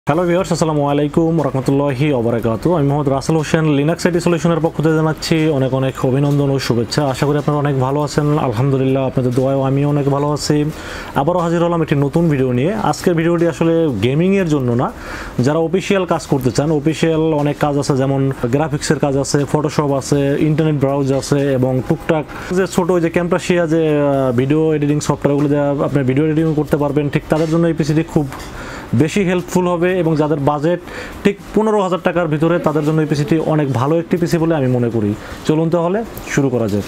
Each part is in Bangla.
হ্যালো ভিউয়ার্স, আসসালামু আলাইকুম রাহমাতুল্লাহি ওয়া বারাকাতুহু। আমি মোহাম্মদ রাসেল হোসেন, লিনাক্স আইটি সলিউশনের পক্ষ থেকে জানাচ্ছি অনেক অনেক অভিনন্দন ও শুভেচ্ছা। আশা করি আপনারা অনেক ভালো আছেন। আলহামদুলিল্লাহ, আপনাদের দোয়ায়ও আমিও অনেক ভালো আছি। আবারও হাজির হলাম একটি নতুন ভিডিও নিয়ে। আজকের ভিডিওটি আসলে গেমিংয়ের জন্য না, যারা অফিসিয়াল কাজ করতে চান। অফিসিয়াল অনেক কাজ আছে, যেমন গ্রাফিক্সের কাজ আছে, ফটোশপ আছে, ইন্টারনেট ব্রাউজ আছে এবং টুকটাক যে ছোটো যে ক্যামপ্রাশিয়া যে ভিডিও এডিটিং সফটওয়্যারগুলো দিয়ে আপনি ভিডিও এডিটিং করতে পারবেন, ঠিক তাদের জন্য এই পিসিটি খুব বেশি হেল্পফুল হবে। এবং যাদের বাজেট ঠিক 15,000 টাকার ভিতরে, তাদের জন্য এই পিসিটি অনেক ভালো একটি পিসি বলে আমি মনে করি। চলুন তাহলে শুরু করা যাক।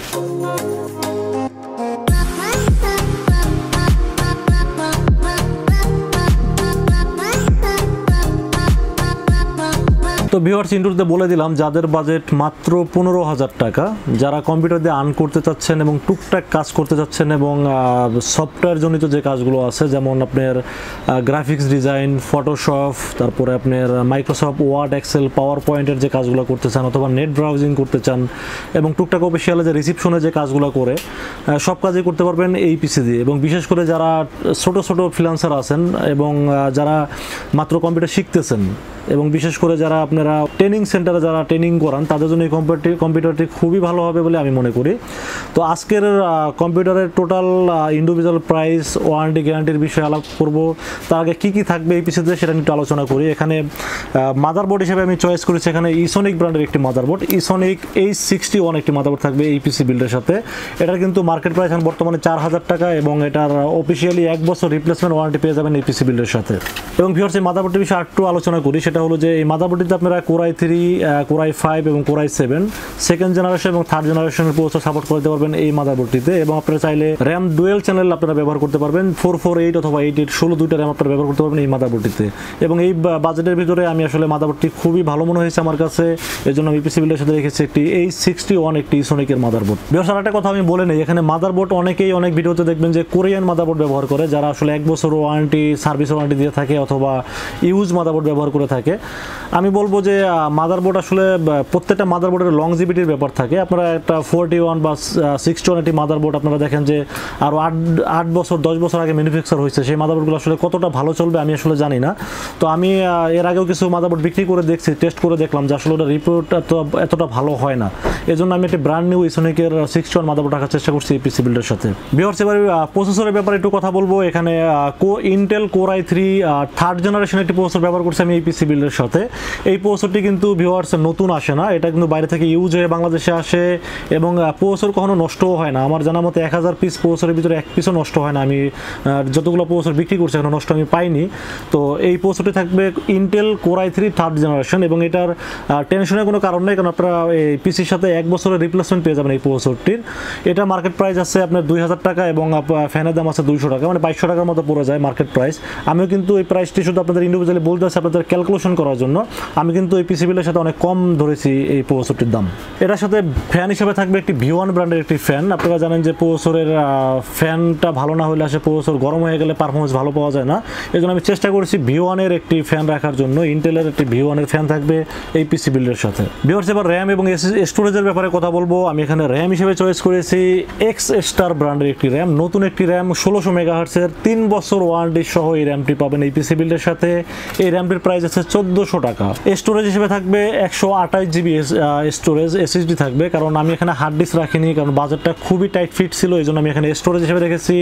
তো ভিউয়ার্স, ইন্ট্রোতে বলে দিলাম, যাদের বাজেট মাত্র 15,000 টাকা, যারা কম্পিউটার দিয়ে আর্ন করতে চাচ্ছেন এবং টুকটাক কাজ করতে চাচ্ছেন এবং সফটওয়্যার জনিত যে কাজগুলো আছে, যেমন আপনার গ্রাফিক্স ডিজাইন, ফটোশপ, তারপরে আপনার মাইক্রোসফট ওয়ার্ড, এক্সেল, পাওয়ার পয়েন্টের যে কাজগুলো করতে চান, অথবা নেট ব্রাউজিং করতে চান এবং টুকটাক অফিসিয়ালে যে রিসিপশনে যে কাজগুলো করে, সব কাজই করতে পারবেন এই পিসি দিয়ে। এবং বিশেষ করে যারা ছোট ছোট ফ্রিল্যান্সার আছেন এবং যারা মাত্র কম্পিউটার শিখতেছেন এবং বিশেষ করে যারা আপনারা ট্রেনিং সেন্টারে যারা ট্রেনিং করান, তাদের জন্য এই কম্পিউটারটি খুবই ভালো হবে বলে আমি মনে করি। তো আজকের কম্পিউটারের টোটাল ইন্ডিভিজুয়াল প্রাইস, ওয়ারেন্টি, গ্যারান্টির বিষয়ে আলাপ করব। তার আগে কী কী থাকবে এই পিসিতে সেটা নিয়ে একটু আলোচনা করি। এখানে মাদারবোর্ড হিসেবে আমি চয়েস করেছি এখানে ইসোনিক ব্র্যান্ডের একটি মাদারবোর্ড, ইসোনিক H61 একটি মাদারবোর্ড থাকবে এই পিসি বিল্ডের সাথে। এটার কিন্তু মার্কেট প্রাইস এখন বর্তমানে 4,000 টাকা এবং এটার অফিসিয়ালি 1 বছর রিপ্লেসমেন্ট ওয়ারেন্টি পেয়ে যাবেন এই পিসি বিল্ডের সাথে। এবং ভিউয়ার্স, এই মাদারবোর্ডের বিষয়ে একটু আলোচনা করি। সেটা হলো যে এই মাদারবোর্ডটিতে আপনারা Core i3, Core i5 এবং Core i7 সেকেন্ড জেনারেশন এবং থার্ড জেনারেশনের প্রসেসর সাপোর্ট করতে পারবেন এই মাদারবোর্ডটিতে। এবং আপনারা চাইলে র্যাম ডুয়েল চ্যানেল আপনারা ব্যবহার করতে পারবেন, 448 অথবা 8816 দুইটা র্যাম আপনারা ব্যবহার করতে পারবেন এই মাদারবোর্ডটিতে। এবং এই বাজেটের ভিতরে আমি আসলে মাদারবোর্ডটি খুবই ভালো মনে হয়েছে আমার কাছে, এর জন্য আমি পিসি বিল্ডের সাথে রেখেছি একটি H61 একটি ইসোনিকের মাদারবোর্ড। ভিউয়ার্স, আরেকটা কথা আমি বলে নেই, এখানে মাদারবোর্ড অনেকেই অনেক ভিডিওতে দেখবেন যে কোরিয়ান মাদারবোর্ড ব্যবহার করে, যারা আসলে 1 বছর ওয়ারেন্টি, সার্ভিস ওয়ারেন্টি দিয়ে থাকে অথবা ইউজ মাদারবোর্ড ব্যবহার করে থাকে। আমি বলবো যে মাদারবোর্ড আসলে প্রত্যেকটা মাদারবোর্ডের লংজিভিটির ব্যাপার থাকে। আপনারা একটা 41 বা 61 একটি মাদারবোর্ড আপনারা দেখেন যে আরও 8 বছর 10 বছর আগে ম্যানুফ্যাকচার হয়েছে, সেই মাদারবোর্ডগুলো আসলে কতটা ভালো চলবে আমি আসলে জানি না। তো আমি এর আগেও কিছু মাদারবোর্ড বিক্রি করে দেখছি, টেস্ট করে দেখলাম যে আসলে ওটা রিপোর্ট এতটা ভালো হয় না। এই জন্য আমি একটি ব্র্যান্ড নিউ ইসোনিকের 61 মাদারবোর্ড রাখার চেষ্টা করছি এই পিসি বিল্ডের সাথে। ভিউয়ার্স, এবার প্রসেসরের ব্যাপারে একটু কথা বলবো। এখানে Intel Core i3 third generation একটি প্রসেসর ব্যবহার করছি আমি এই পিসি বিল্ডের সাথে। এই প্রসেসরটি কিন্তু ভিউয়ার্স নতুন আসে না, এটা কিন্তু বাইরে থেকে ইউজ হয়ে বাংলাদেশে আসে এবং প্রসেসর কখনো নষ্টও হয় না। আমার জানা মতে 1000 পিস প্রসেসরের ভিতরে 1 পিসও নষ্ট হয় না। আমি যতগুলো প্রসেসর বিক্রি করছি এখনো নষ্ট আমি পাইনি। তো এই প্রসেসরটি থাকবে Intel Core i3 third generation এবং এটার টেনশনের কোনো কারণ নেই, কারণ আপনারা এই পিসির সাথে 1 বছরের রিপ্লেসমেন্ট পেয়ে যাবেন এই প্রসেসরটির। এটা মার্কেট প্রাইস আছে আপনার 2,000 টাকা এবং ফ্যানের দাম আছে 200 টাকা, মানে 2200 টাকার মতো পড়ে যায় মার্কেট প্রাইস। আমিও কিন্তু এই প্রাইসটি শুধু আপনাদের ইন্ডিভিজুয়ালি বলতে আছে আপনাদের ক্যালকুলেশন করার জন্য। আমি কিন্তু এই পিসি বিলের সাথে অনেক কম ধরেছি এই প্রসেসরটির দাম। এটার সাথে ফ্যান হিসেবে থাকবে একটি V1 ব্র্যান্ডের একটি ফ্যান। আপনারা জানেন যে প্রসেসরের ফ্যানটা ভালো না হলে আসে প্রসেসর গরম হয়ে গেলে পারফরমেন্স ভালো পাওয়া যায় না। এই জন্য আমি চেষ্টা করেছি V1 এর একটি ফ্যান রাখার জন্য। ইন্টেলের একটি V1 এর ফ্যান থাকবে এই পিসি বিল্ডের সাথে। ভিউয়ার্স, এবার র্যাম এবং স্টোরেজের ব্যাপারে কথা বলবো। আমি এখানে র্যাম হিসেবে চয়েস করেছি X-Star ব্র্যান্ডের একটি র্যাম, নতুন একটি র্যাম 1600 মেগাহার্টসের 3 বছর ওয়ারেন্টি সহ এই র্যামটি পাবেন এই পিসি বিল্ডের সাথে। এই র্যামটির প্রাইস আছে 1400 টাকা। স্টোরেজ হিসেবে থাকবে 128 GB স্টোরেজ SSD থাকবে, কারণ আমি এখানে হার্ড ডিস্ক রাখিনি, কারণ বাজেটটা খুবই টাইট ফিট ছিল। এই জন্য আমি এখানে স্টোরেজ হিসেবে রেখেছি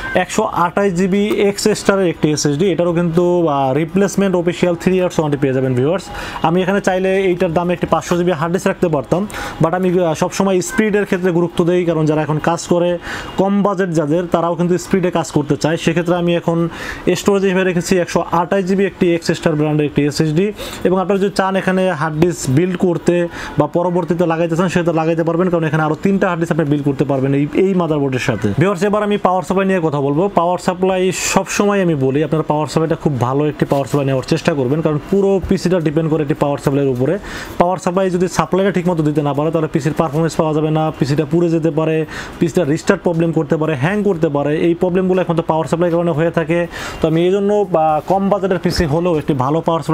128 GB X-Star-এর একটি SSD। এটারও কিন্তু রিপ্লেসমেন্ট অফিসিয়াল 3 ইয়ার্স ওয়ারেন্টি পেয়ে যাবেন ভিউয়ার্স। আমি এখানে চাইলে এইটার দামে একটি 500 GB হার্ড ডিস্ক রাখতে পারতাম, বাট আমি সবসময় স্পিডের ক্ষেত্রে গুরুত্ব দিই, কারণ যারা এখন কাজ করে কম বাজেট যাদের, তারাও কিন্তু স্পিডে কাজ করতে চায়। সেক্ষেত্রে আমি এখন স্টোরেজ হিসেবে রেখেছি 128 GB একটি X-Star ব্র্যান্ডের একটি SSD। এবং আপনারা যদি চান এখানে হার্ড ডিস্ক বিল্ড করতে বা পরবর্তীতে লাগাইতে চান, সেটা লাগাইতে পারবেন, কারণ এখানে আরও 3টা হার্ড ডিস্ক আপনি বিল্ড করতে পারবেন এই মাদারবোর্ডের সাথে। ভিউয়ার্স, এবার আমি পাওয়ার সাপ্লাই নিয়ে কথা বলবো। পাওয়ার সাপ্লাই সবসময় আমি বলি আপনারা পাওয়ার সাপ্লাইটা খুব ভালো একটি পাওয়ার সাপ্লাই নেওয়ার চেষ্টা করবেন, কারণ পুরো পিসিটা ডিপেন্ড করে একটি পাওয়ার সাপ্লাইয়ের উপরে। পাওয়ার সাপ্লাই যদি সাপ্লাইটা ঠিকমতো দিতে না পারে, তাহলে পিসির পারফরমেন্স পাওয়া যাবে না, পিসিটা পুড়ে যেতে পারে, পিসিটা রিস্টার্ট প্রবলেম করতে পারে, হ্যাং করতে পারে। এই প্রবলেমগুলো এখন তো পাওয়ার সাপ্লাই কারণে হয়ে থাকে। তো আমি এই জন্য কম বাজেটের পিসি হলেও একটি ভালো পাওয়ার সাপ্লাই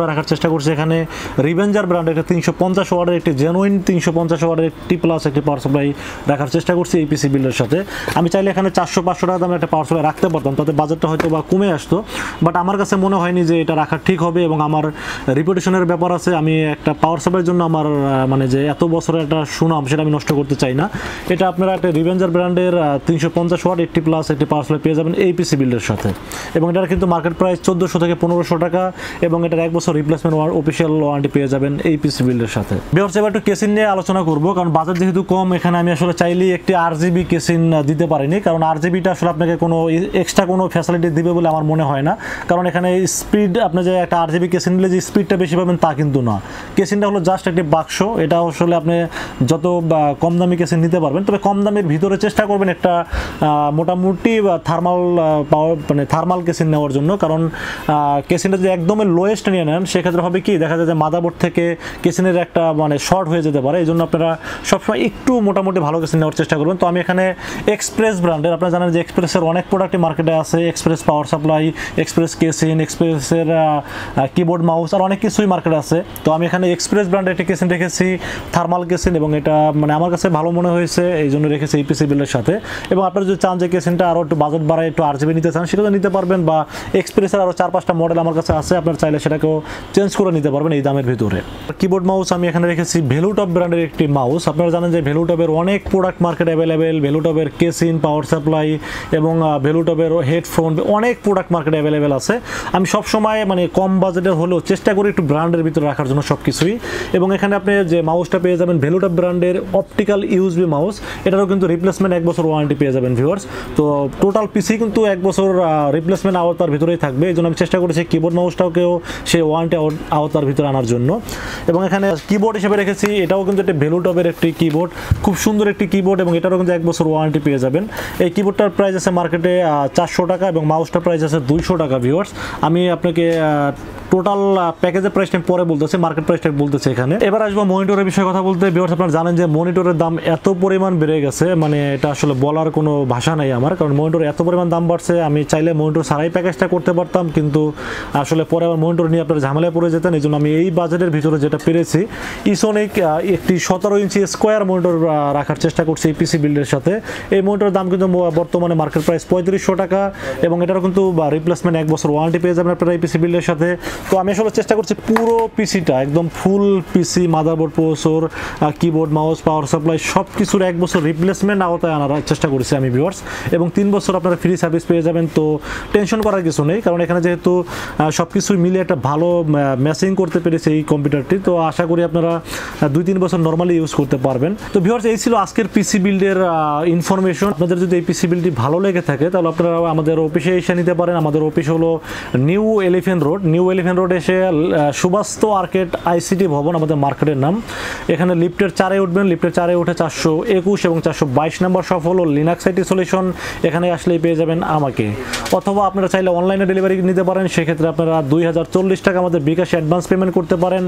রাখার চেষ্টা করছি। এখানে রিভেঞ্জার ব্র্যান্ডের একটা 350 ওয়াটের একটি জেনুইন 350 ওয়াটের একটি প্লাস একটি পাওয়ার সাপ্লাই রাখার চেষ্টা করছি এই পিসি বিল্ডের সাথে। আমি চাইলে এখানে 400-500 টাকা দামের একটা পাওয়ার সাপ্লাই রাখতে পারতাম, তাতে বাজেটটা হয়তো বা কমে আসতো, বাট আমার কাছে মনে হয়নি যে এটা রাখা ঠিক হবে এবং আমার রিপুটেশনের ব্যাপার আছে। আমি একটা পাওয়ার সাপ্লাইয়ের জন্য আমার মানে যে এত বছরের একটা সুনাম সেটা আমি নষ্ট করতে চাই না। এটা আপনারা একটা রিভেঞ্জার ব্র্যান্ডের 350 ওয়াট 80 প্লাস একটি পাওয়ার সাপ্লাই পেয়ে যাবেন এই পিসি বিল্ডের সাথে, এবং এটার কিন্তু মার্কেট প্রাইস 1400 থেকে 1500 টাকা, এবং এটার 1 বছর রিপ্লেসমেন্ট অফিসিয়াল ওয়ারেন্টি পেয়ে যাবেন এই পিসি বিল্ডের সাথে। ভিউয়ার্স, এবার একটু কেসিন নিয়ে আলোচনা করব, কারণ বাজার যেহেতু কম, এখানে আমি আসলে চাইলেই একটি RGB কেসিন দিতে পারিনি, কারণ RGBটা আসলে আপনাকে কোনো এক্সট্রা কোনো ফ্যাসিলিটি দিবে বলে আমার মনে হয় না। কারণ এখানে স্পিড, আপনি যে একটা RGB কেসিন নিলে যে স্পিডটা বেশি পাবেন তা কিন্তু না। কেসিনটা হলো জাস্ট একটি বাক্স, এটা আসলে আপনি যত কম দামি কেসিন নিতে পারবেন, তবে কম দামের ভিতরে চেষ্টা করবেন একটা মোটামুটি থার্মাল পাওয়ার মানে থার্মাল কেসিন নেওয়ার জন্য। কারণ কেসিনটা যদি একদমই লোয়েস্ট নিয়ে নেন সেক্ষেত্রে হবে কি, দেখা যায় যে মাদারবোর্ড থেকে কেসিনের একটা মানে শর্ট হয়ে যেতে পারে। এই জন্য আপনারা সবসময় একটু মোটামুটি ভালো কেসিন নেওয়ার চেষ্টা করবেন। তো আমি এখানে এক্সপ্রেস ব্র্যান্ডের, আপনারা জানেন যে এক্সপ্রেসের অনেক প্রোডাক্টই মার্কেটে আছে, express power supply, express casing, এক্সপ্রেসের কিবোর্ড মাউস আর অনেক কিছুই মার্কেটে আছে। তো আমি এখানে এক্সপ্রেস ব্র্যান্ডের একটি কেসিন রেখেছি, থার্মাল কেসিন, এবং এটা মানে আমার কাছে ভালো মনে হয়েছে, এই জন্য রেখেছি এই পিসি বিল্ডের সাথে। এবং আপনারা যদি চান যে কেসিনটা আরও একটু বাজেট বাড়ায় একটু RGB নিতে চান সেটাও নিতে পারবেন, বা এক্সপ্রেসের আরও 4-5টা মডেল আমার কাছে আছে, আপনারা চাইলে সেটাকেও চেঞ্জ করে নিতে পারবেন এই দামের ভিতরে। কিবোর্ড মাউস আমি এখানে রেখেছি ভেলুটপ ব্র্যান্ডের একটি মাউস। আপনারা জানেন যে ভেলুটপের অনেক প্রোডাক্ট মার্কেট অ্যাভেলেবেল, ভেলুটপের কেসিন, পাওয়ার সাপ্লাই এবং ভেলুটপের হেডফোন, অনেক প্রোডাক্ট মার্কেট অ্যাভেলেবেল আছে। আমি সবসময় মানে কম বাজেটের হলেও চেষ্টা করি একটু ব্র্যান্ডের ভিতরে রাখার জন্য সব কিছুই। এবং এখানে আপনি যে মাউসটা পেয়ে যাবেন ভেলুটপ ব্র্যান্ডের অপটিক্যাল USB মাউস, এটারও কিন্তু রিপ্লেসমেন্ট 1 বছর ওয়ারেন্টি পেয়ে যাবেন ভিউয়ার্স। তো টোটাল পিসি কিন্তু 1 বছর রিপ্লেসমেন্ট আওতার ভিতরেই থাকবে, এই জন্য আমি চেষ্টা করেছি কিবোর্ড মাউসটাকেও সেই ওয়ারেন্টি আওতার ভিতরে আনার জন্য। এবং এখানে কিবোর্ড হিসেবে রেখেছি, এটাও কিন্তু একটা ভেলুটপের একটি কিবোর্ড, খুব সুন্দর একটি কিবোর্ড, এবং এটারও কিন্তু 1 বছর ওয়ারেন্টি পেয়ে যাবেন। এই কিবোর্ডটার প্রাইস আছে মার্কেটে 400 টাকা এবং মাউসটার প্রাইস আছে 200 টাকা ভিউয়ার্স। আমি আপনাকে টোটাল প্যাকেজের প্রাইসটা পরে বলতেছি, মার্কেট প্রাইসটা বলতেছি এখানে। এবার আসবো মনিটরের বিষয়ে কথা বলতে। ভিউয়ার্স, আপনারা জানেন যে মনিটরের দাম এত পরিমাণ বেড়ে গেছে, মানে এটা আসলে বলার কোনো ভাষা নাই আমার, কারণ মনিটর এত পরিমাণ দাম বাড়ছে। আমি চাইলে মনিটর ছাড়াই প্যাকেজটা করতে পারতাম, কিন্তু আসলে পরে আবার মনিটর নিয়ে আপনারা ঝামেলায় পড়ে যেতেন। এই জন্য আমি এই বাজেটের ভিতরে যেটা পেরেছি, ইসোনিক একটি 17 ইঞ্চি স্কোয়ার মনিটর রাখার চেষ্টা করছি এই পিসি বিল্ডের সাথে। এই মনিটরের দাম কিন্তু বর্তমানে মার্কেট প্রাইস 3500 টাকা, এবং এটারও কিন্তু রিপ্লেসমেন্ট 1 বছর ওয়ারেন্টি পেয়ে যাবেন আপনারা এই পিসি বিল্ডের সাথে। তো আমি আসলে চেষ্টা করছি পুরো পিসিটা একদম full PC, motherboard, processor, keyboard, mouse, power supply সব কিছুর 1 বছর রিপ্লেসমেন্ট আওতায় আনার চেষ্টা করেছি আমি ভিউয়ার্স, এবং 3 বছর আপনারা ফ্রি সার্ভিস পেয়ে যাবেন। তো টেনশন করার কিছু নেই, কারণ এখানে যেহেতু সব কিছুই মিলে একটা ভালো ম্যাচিং করতে পেরেছে এই কম্পিউটারটি, তো আশা করি আপনারা 2-3 বছর নর্মালি ইউজ করতে পারবেন। তো ভিউয়ার্স, এই ছিল আজকের পিসি বিল্ডের ইনফরমেশন। আপনাদের যদি এই পিসি বিল্ডটি ভালো লেগে থাকে তাহলে আপনারা আমাদের অফিসে এসে নিতে পারেন। আমাদের অফিস হলো নিউ এলিফ্যান্ট রোড এসে সুবাস্ত আর্কেড ICT ভবন আমাদের মার্কেটের নাম। এখানে লিফটের 4-এ উঠবেন, লিফটের 4-এ উঠে 421 এবং 422 নম্বর শপ হলো লিনাক্স IT সলিউশন। এখানে আসলেই পেয়ে যাবেন আমাকে, অথবা আপনারা চাইলে অনলাইনে ডেলিভারি নিতে পারেন। সেক্ষেত্রে আপনারা 2040 টাকা আমাদের বিকাশে অ্যাডভান্স পেমেন্ট করতে পারেন।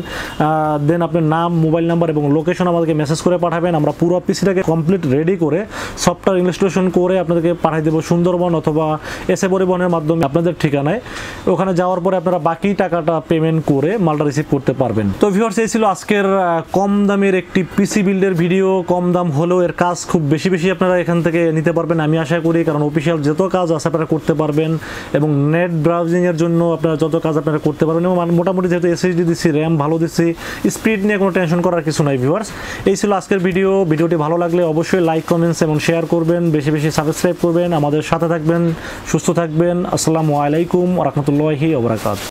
দেন আপনার নাম, মোবাইল নাম্বার এবং লোকেশন আমাদেরকে মেসেজ করে পাঠাবেন। আমরা পুরো পিসিটাকে কমপ্লিট রেডি করে সফটওয়্যার ইনস্টলেশন করে আপনাদেরকে পাঠিয়ে দেবো সুন্দরবন অথবা এসএ পরিবহনের মাধ্যমে আপনাদের ঠিকানায়। ওখানে যাওয়ার পরে আপনারা বাকি টাকাটা পেমেন্ট করে মালটা রিসিভ করতে পারবেন। তো ভিউয়ার্স, এই ছিল আজকের কম দামের একটি পিসি বিল্ডের ভিডিও। কম দাম হলেও এর কাজ খুব বেশি আপনারা এখান থেকে নিতে পারবেন আমি আশা করি, কারণ অফিসিয়াল যত কাজ আছে আপনারা করতে পারবেন, এবং নেট ব্রাউজিংয়ের জন্য আপনারা যত কাজ আপনারা করতে পারবেন। এবং মোটামুটি যেহেতু SSD দিচ্ছি, র্যাম ভালো দিচ্ছি, স্পিড নিয়ে কোনো টেনশন করার কিছু নাই ভিউয়ার্স। এই ছিল আজকের ভিডিওটি ভালো লাগলে অবশ্যই লাইক, কমেন্টস এবং শেয়ার করবেন, বেশি সাবস্ক্রাইব করবেন, আমাদের সাথে থাকবেন, সুস্থ থাকবেন। আসসালামু আলাইকুম ওয়া রাহমাতুল্লাহি ওয়া বারাকাতুহু।